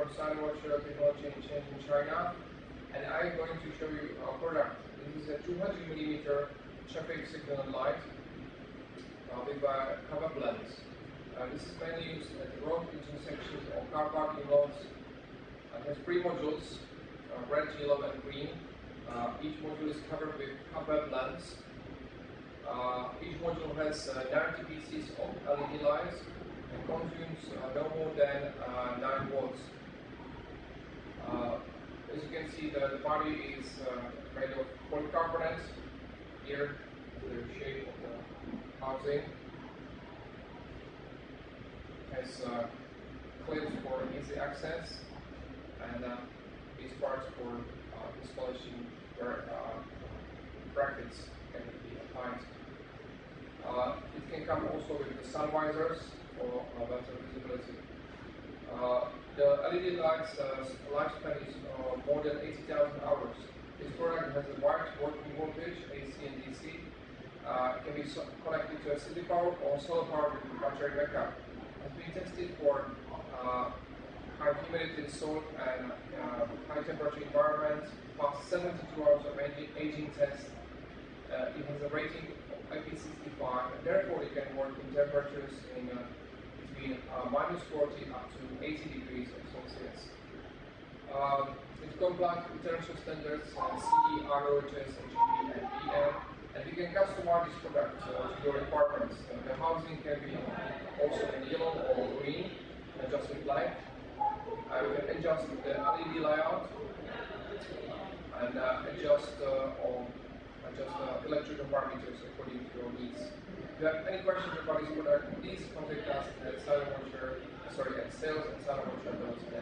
from Silent Watcher Technology and Change in China, and I'm going to show you our product. This is a 200mm traffic signal light with a Cobweb lens. This is mainly used at the road intersections or car parking lots. It has 3 modules, red, yellow and green. Each module is covered with Cobweb lens. Each module has 90 pieces of LED lights and consumes no more than 9 watts. As you can see, the body is made of polycarbonate. Here, the shape of the housing. Has clips for easy access, and these parts for installation where brackets can be applied. It can come also with the sun visors for better visibility. The LED lights lifespan is more than 80,000 hours. This product has a wide working voltage, AC and DC. It can be connected to a city power or solar power with battery backup. Has been tested for high humidity salt and high temperature environments, past 72 hours of aging test. It has a rating of IP65, and therefore it can work in temperatures in between -40 up to 80 degrees Celsius. It complies with international standards CE, RoHS, RGB, and BM. And you can customize this product to your requirements. The housing can be also in yellow or green, just with light. You can adjust the LED layout and adjust electrical parameters according to your needs. If you have any questions about this product, please contact us at sales@silentwatcher.com.